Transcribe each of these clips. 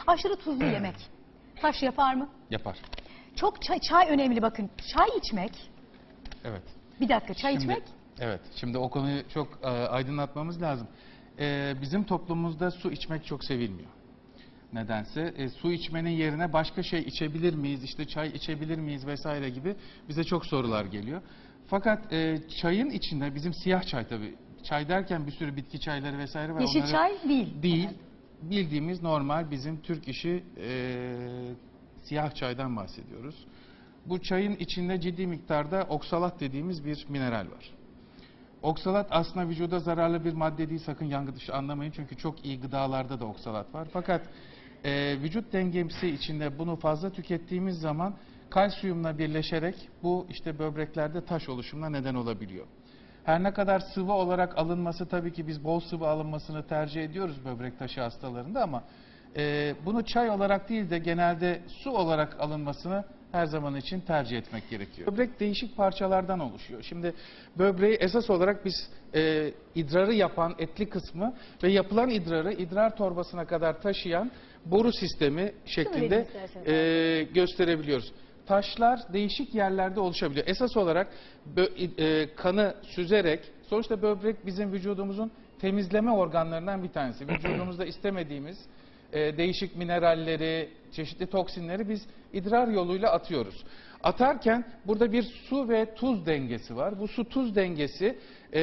Aşırı tuzlu yemek taş yapar mı? Yapar. Çok çay önemli bakın. Çay içmek. Evet. Bir dakika, çay içmek. Evet. Şimdi o konuyu çok aydınlatmamız lazım. Bizim toplumumuzda su içmek çok sevilmiyor. Nedense su içmenin yerine başka şey içebilir miyiz, işte çay içebilir miyiz vesaire gibi bize çok sorular geliyor. Fakat çayın içinde bizim siyah çay tabii, çay derken bir sürü bitki çayları vesaire var. Yeşil çay değil. Değil. Bildiğimiz normal bizim Türk işi siyah çaydan bahsediyoruz. Bu çayın içinde ciddi miktarda oksalat dediğimiz bir mineral var. Oksalat aslında vücuda zararlı bir madde değil, sakın yanlış dışı anlamayın çünkü çok iyi gıdalarda da oksalat var. Fakat vücut dengesi içinde bunu fazla tükettiğimiz zaman kalsiyumla birleşerek bu işte böbreklerde taş oluşumuna neden olabiliyor. Her ne kadar sıvı olarak alınması, tabii ki biz bol sıvı alınmasını tercih ediyoruz böbrek taşı hastalarında ama bunu çay olarak değil de genelde su olarak alınmasını her zaman için tercih etmek gerekiyor. Böbrek değişik parçalardan oluşuyor. Şimdi böbreği esas olarak biz idrarı yapan etli kısmı ve yapılan idrarı idrar torbasına kadar taşıyan boru sistemi şeklinde gösterebiliyoruz. Taşlar değişik yerlerde oluşabiliyor. Esas olarak kanı süzerek, sonuçta böbrek bizim vücudumuzun temizleme organlarından bir tanesi. Vücudumuzda istemediğimiz değişik mineralleri, çeşitli toksinleri biz idrar yoluyla atıyoruz. Atarken burada bir su ve tuz dengesi var. Bu su-tuz dengesi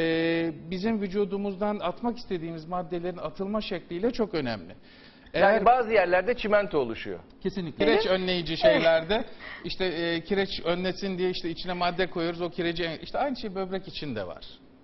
bizim vücudumuzdan atmak istediğimiz maddelerin atılma şekliyle çok önemli. Yani bazı yerlerde çimento oluşuyor. Kesinlikle. Kireç önleyici şeylerde işte kireç önlesin diye işte içine madde koyuyoruz, o kireci işte aynı şey böbrek içinde var.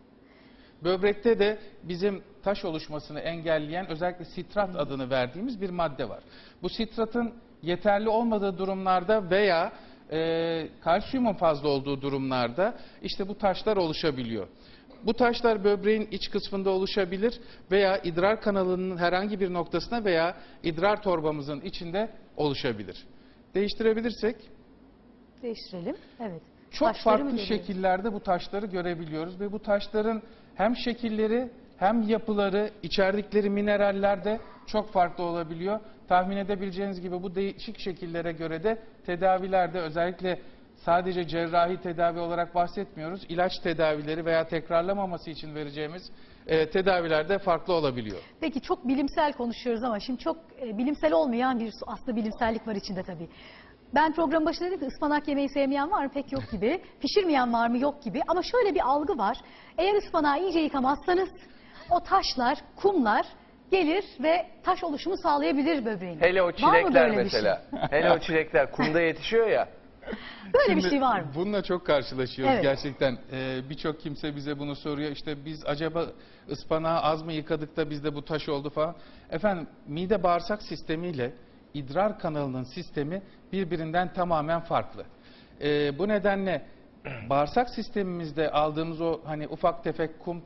Böbrekte de bizim taş oluşmasını engelleyen özellikle sitrat adını verdiğimiz bir madde var. Bu sitratın yeterli olmadığı durumlarda veya kalsiyumun fazla olduğu durumlarda işte bu taşlar oluşabiliyor. Bu taşlar böbreğin iç kısmında oluşabilir veya idrar kanalının herhangi bir noktasına veya idrar torbamızın içinde oluşabilir. Değiştirebilirsek? Değiştirelim. Evet. Çok Taşları farklı şekillerde bu taşları görebiliyoruz ve bu taşların hem şekilleri hem yapıları, içerdikleri mineraller de çok farklı olabiliyor. Tahmin edebileceğiniz gibi bu değişik şekillere göre de tedavilerde özellikle sadece cerrahi tedavi olarak bahsetmiyoruz. İlaç tedavileri veya tekrarlamaması için vereceğimiz tedavilerde farklı olabiliyor. Peki çok bilimsel konuşuyoruz ama şimdi çok bilimsel olmayan bir aslında bilimsellik var içinde tabii. Ben program başında dedim ki ıspanak yemeyi sevmeyen var mı? Pek yok gibi. Pişirmeyen var mı? Yok gibi. Ama şöyle bir algı var. Eğer ıspanağı iyice yıkamazsanız o taşlar, kumlar gelir ve taş oluşumu sağlayabilir böbreğine. Hele o çilekler mesela. Hele o çilekler kumda yetişiyor ya. Böyle Şimdi bir şey var mı? Bununla çok karşılaşıyoruz Evet. gerçekten. Birçok kimse bize bunu soruyor. İşte biz acaba ıspanağı az mı yıkadık da bizde bu taş oldu falan. Efendim mide bağırsak sistemiyle idrar kanalının sistemi birbirinden tamamen farklı. Bu nedenle bağırsak sistemimizde aldığımız o hani ufak tefek kum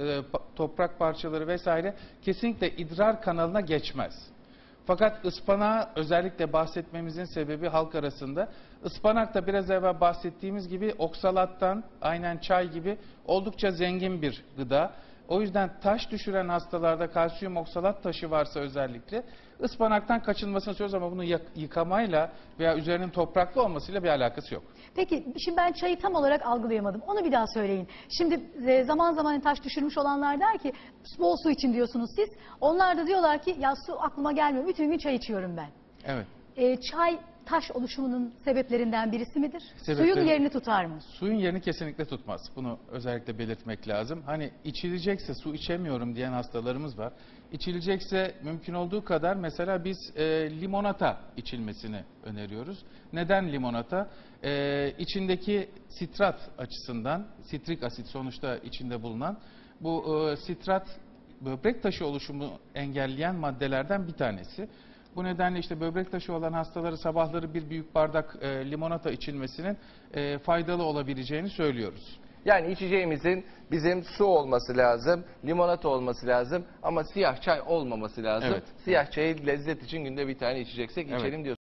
toprak parçaları vesaire kesinlikle idrar kanalına geçmez. Fakat ıspanağı özellikle bahsetmemizin sebebi halk arasında ıspanak da biraz evvel bahsettiğimiz gibi oksalattan aynen çay gibi oldukça zengin bir gıda. O yüzden taş düşüren hastalarda kalsiyum oksalat taşı varsa özellikle ıspanaktan kaçınmasını söylüyoruz ama bunu yıkamayla veya üzerinin topraklı olmasıyla bir alakası yok. Peki şimdi ben çayı tam olarak algılayamadım. Onu bir daha söyleyin. Şimdi zaman zaman taş düşürmüş olanlar der ki bol su için diyorsunuz siz. Onlar da diyorlar ki ya su aklıma gelmiyor. Bütün gün çay içiyorum ben. Evet. Çay taş oluşumunun sebeplerinden birisi midir? Sebepleri... Suyun yerini tutar mı? Suyun yerini kesinlikle tutmaz. Bunu özellikle belirtmek lazım. Hani içilecekse su içemiyorum diyen hastalarımız var. İçilecekse mümkün olduğu kadar mesela biz limonata içilmesini öneriyoruz. Neden limonata? İçindeki sitrat açısından, sitrik asit sonuçta içinde bulunan bu sitrat böbrek taşı oluşumu engelleyen maddelerden bir tanesi. Bu nedenle işte böbrek taşı olan hastaları sabahları bir büyük bardak limonata içilmesinin faydalı olabileceğini söylüyoruz. Yani içeceğimizin bizim su olması lazım, limonata olması lazım ama siyah çay olmaması lazım. Evet. Siyah çayı lezzet için günde bir tane içeceksek içelim diyoruz.